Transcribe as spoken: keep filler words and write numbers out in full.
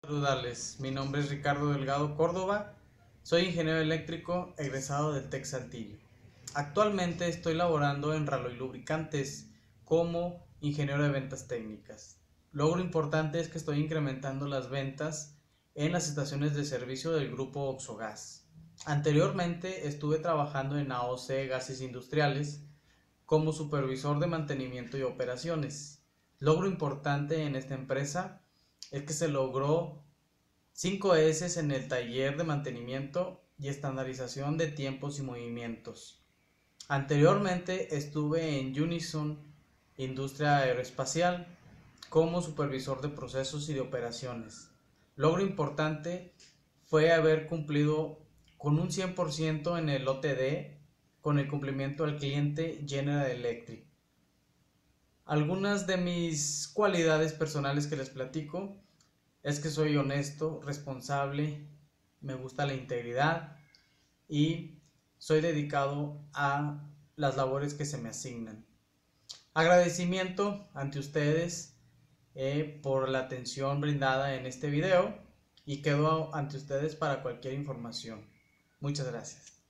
Saludarles, mi nombre es Ricardo Delgado Córdoba, soy ingeniero eléctrico egresado del TEC Saltillo. Actualmente estoy laborando en Raloy Lubricantes como ingeniero de ventas técnicas. Logro importante es que estoy incrementando las ventas en las estaciones de servicio del grupo Oxogas. Anteriormente estuve trabajando en A O C Gases Industriales como supervisor de mantenimiento y operaciones. Logro importante en esta empresa es que se logró cinco S en el taller de mantenimiento y estandarización de tiempos y movimientos. Anteriormente estuve en Unison Industria Aeroespacial como supervisor de procesos y de operaciones. Logro importante fue haber cumplido con un cien por ciento en el O T D con el cumplimiento al cliente General Electric. Algunas de mis cualidades personales que les platico es que soy honesto, responsable, me gusta la integridad y soy dedicado a las labores que se me asignan. Agradecimiento ante ustedes eh, por la atención brindada en este video y quedo ante ustedes para cualquier información. Muchas gracias.